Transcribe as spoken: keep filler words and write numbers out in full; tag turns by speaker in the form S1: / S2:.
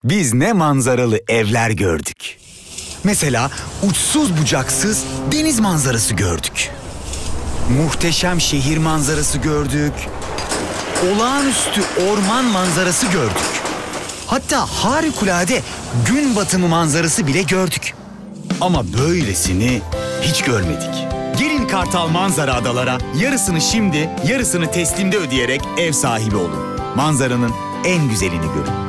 S1: biz ne manzaralı evler gördük. Mesela uçsuz bucaksız deniz manzarası gördük. Muhteşem şehir manzarası gördük. Olağanüstü orman manzarası gördük. Hatta harikulade gün batımı manzarası bile gördük. Ama böylesini hiç görmedik. Gelin Kartal Manzara Adalara yarısını şimdi, yarısını teslimde ödeyerek ev sahibi olun. Manzaranın en güzelini görün.